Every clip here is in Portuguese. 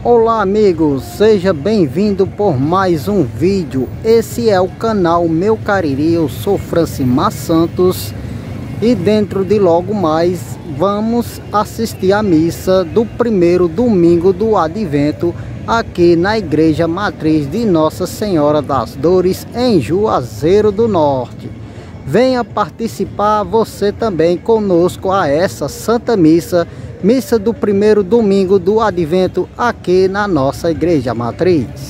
Olá amigos, seja bem-vindo por mais um vídeo. Esse é o canal Meu Cariri, eu sou Francimar Santos e dentro de logo mais vamos assistir a missa do primeiro domingo do Advento aqui na Igreja Matriz de Nossa Senhora das Dores em Juazeiro do Norte. Venha participar você também conosco a essa Santa Missa do primeiro domingo do Advento aqui na nossa Igreja Matriz.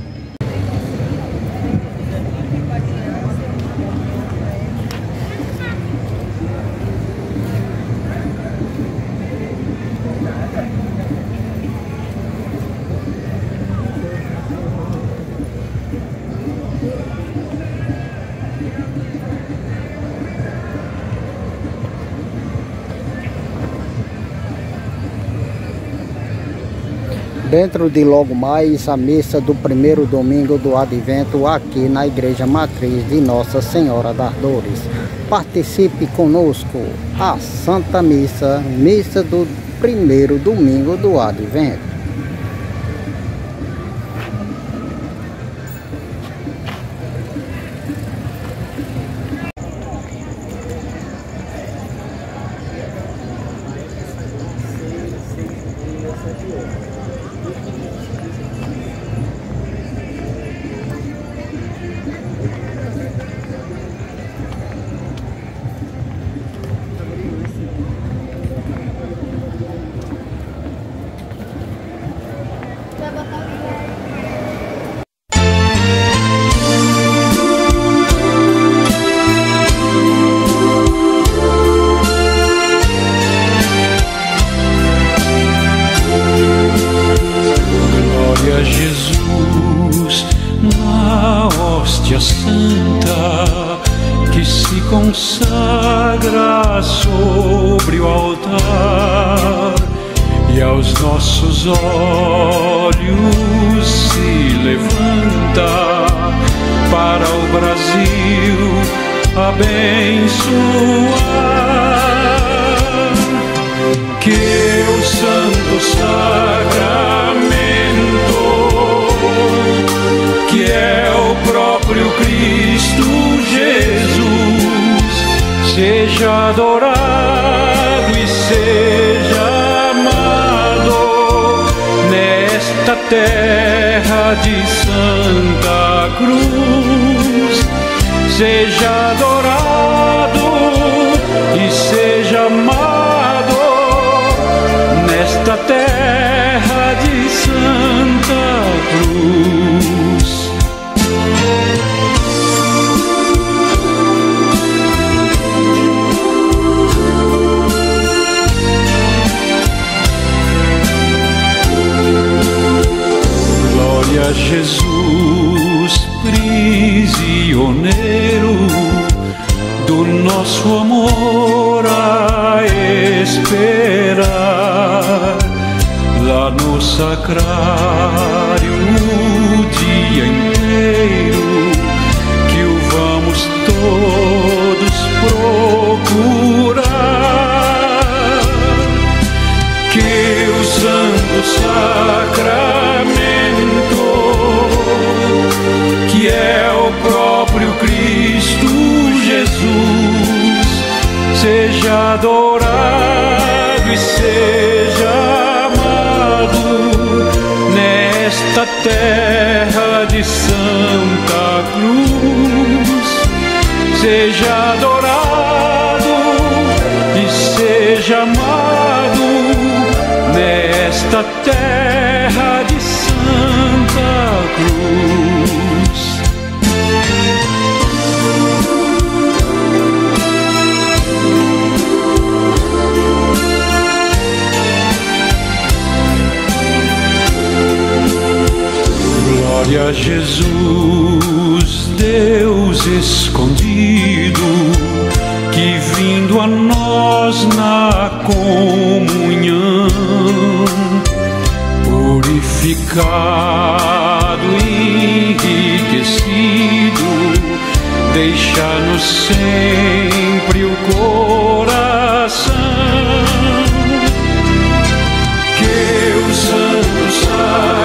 Dentro de logo mais a missa do primeiro domingo do Advento aqui na Igreja Matriz de Nossa Senhora das Dores. Participe conosco a Santa Missa do primeiro domingo do Advento. Santa que se consagra sobre o altar e aos nossos olhos se levanta para o Brasil abençoar. Que o Santo Sacramento, que é o próprio Cristo Jesus, seja adorado e seja amado nesta terra de Santa Cruz. Seja adorado e seja amado nesta terra de Santa Cruz. Glória a Jesus, prisioneiro do nosso amor a esperar lá no sacrário o dia inteiro, que o vamos todos procurar. Que o Santo Sacramento, que é o próprio Cristo Jesus, seja adorado e seja amado nesta terra de Santa Cruz. Seja adorado e seja amado nesta terra de Santa Cruz. Glória a Jesus, Deus escondido, que vindo a nós na comunhão, purificado e enriquecido, deixa-nos sempre o coração. Que o Santo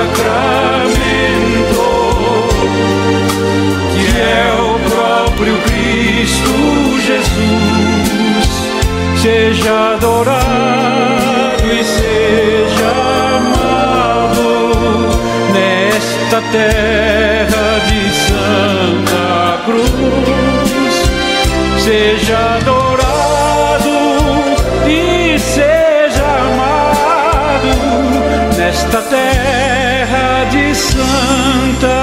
próprio Cristo Jesus seja adorado e seja amado nesta terra de Santa Cruz. Seja adorado e seja amado nesta terra de Santa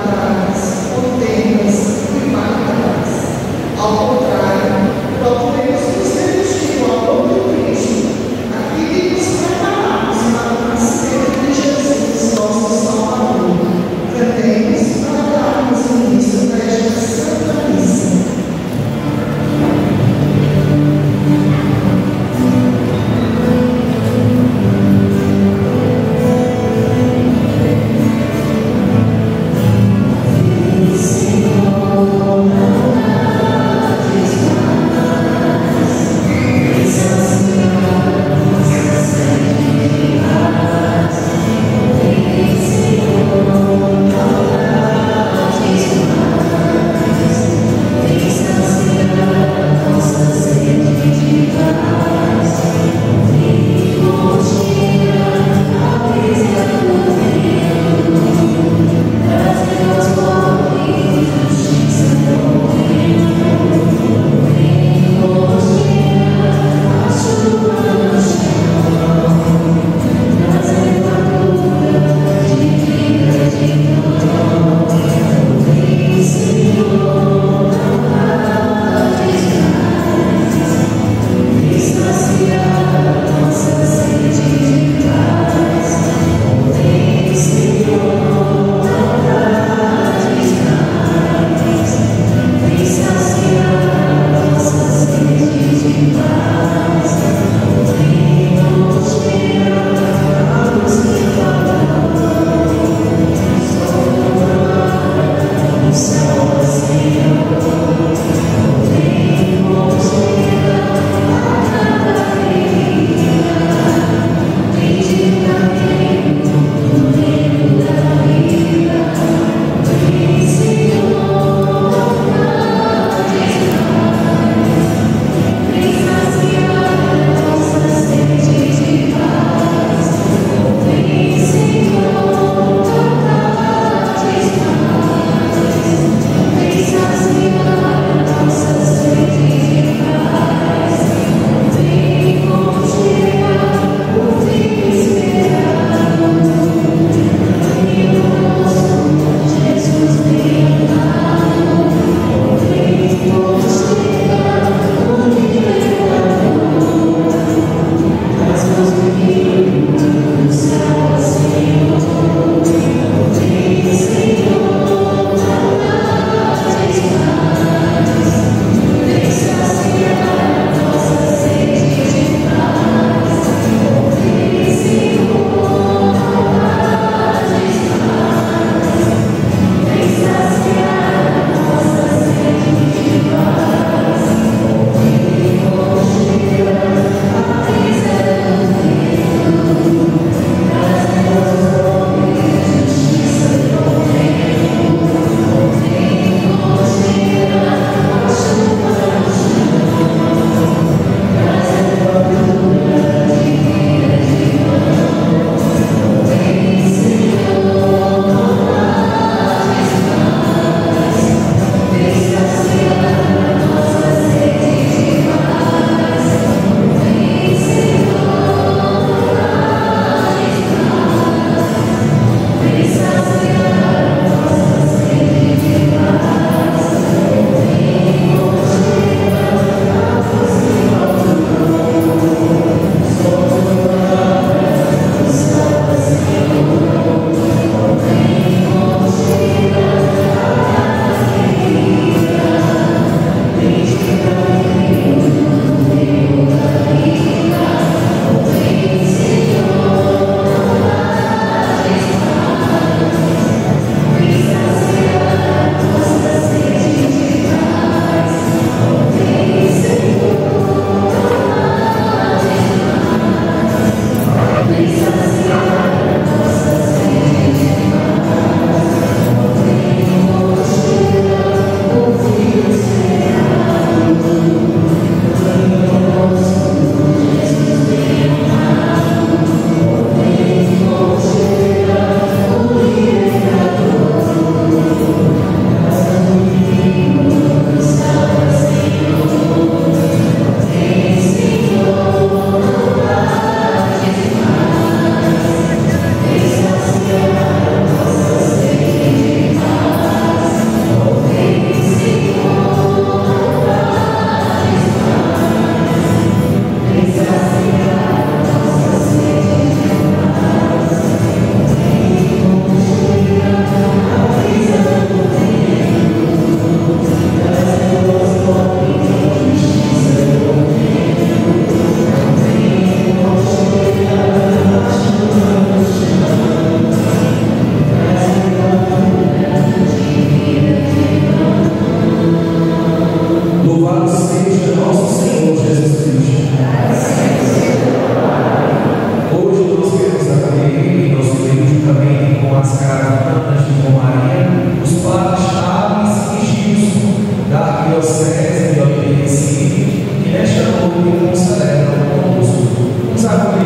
Ao contrário,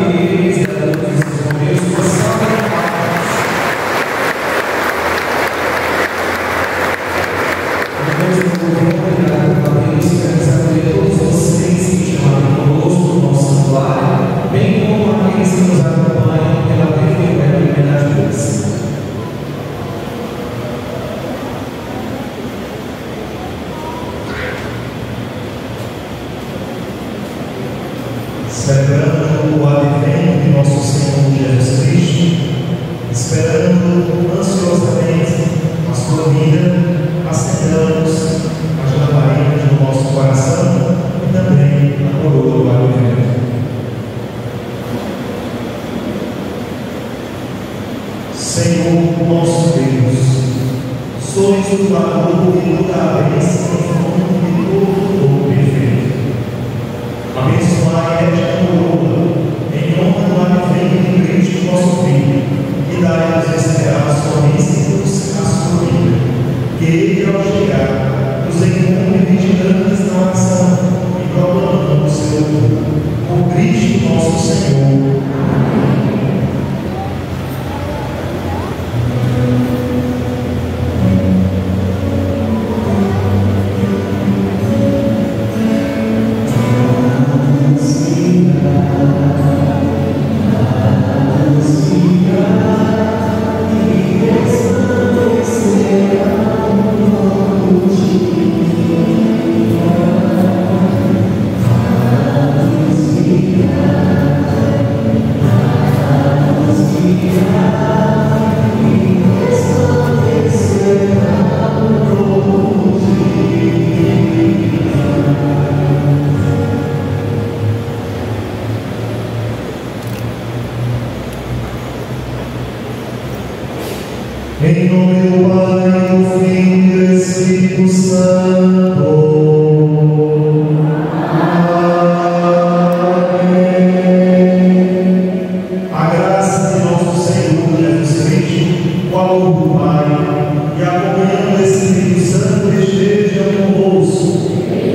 Celebrando o advento de nosso Senhor Jesus Cristo, esperando ansiosamente a sua vinda, acendamos as lamparinas do nosso coração e também a coroa do advento. Senhor nosso Deus, sois o valor de toda a bênção e fonte de todo o perfeito. Abençoai esta coroa em nome do advento de Cristo, vosso Filho, e dai-nos esperados solícitos a sua vida, que ele, ao chegar, nos encontre vigilantes na oração e proclamando o seu nome. Por Cristo nosso Senhor. Em nome do Pai, do Filho e do Espírito Santo. Amém. A graça de nosso Senhor Jesus Cristo, o amor do Pai e a comunhão do Espírito Santo esteja convosco.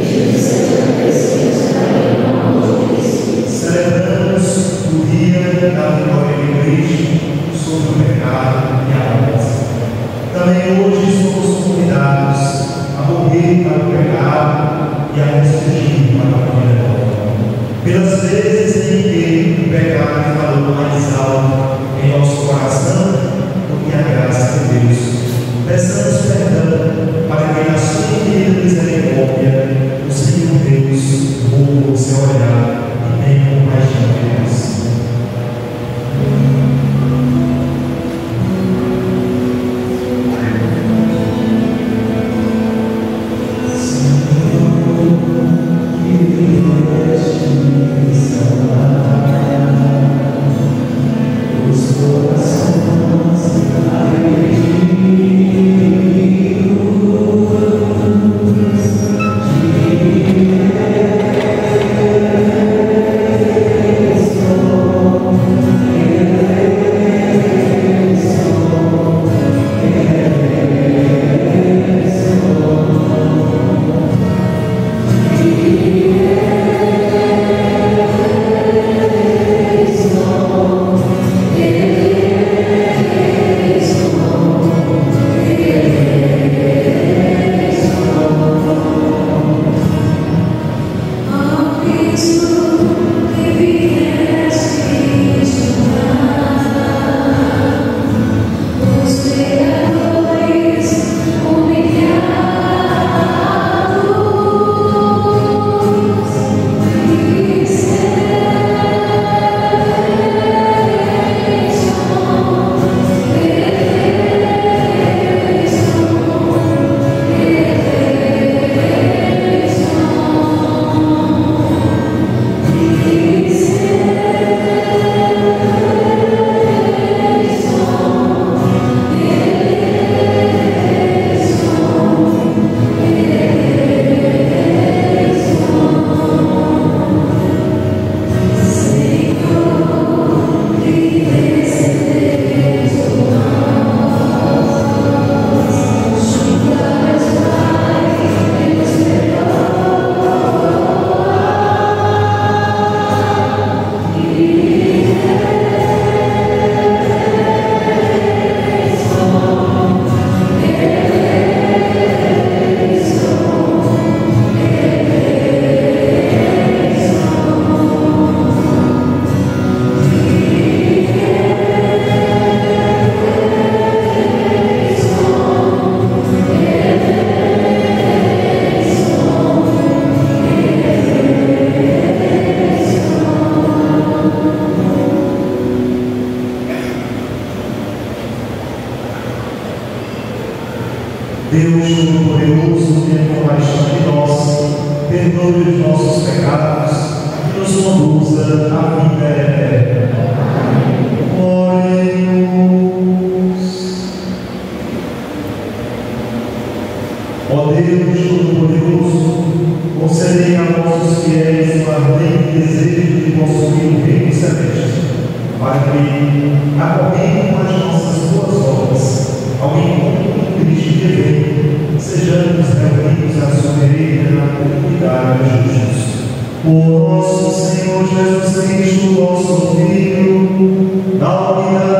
Celebramos o dia da vitória de Cristo sobre o pecado e a morte. Também hoje somos convidados a morrer para o pecado e a ressurgir para a vida nova. Pelas vezes em que o pecado falou mais alto em nosso coração do que a graça de Deus, peçamos perdão para que na sua infinita misericórdia o Senhor Deus volva o seu olhar e tenha compaixão de nós. Todo-Poderoso, tenha compaixão de nós, perdoe os nossos pecados e nos conduza à vida eterna. Oremos. Ó Deus Todo-Poderoso, concedei a vossos fiéis o ardente desejo de possuir o reino celeste, para que, acorrendo com as nossas boas obras ao encontro do Cristo que vem, sejamos reunidos à sua direita na comunidade de Jesus. Por nosso Senhor Jesus Cristo, nosso Filho, na unidade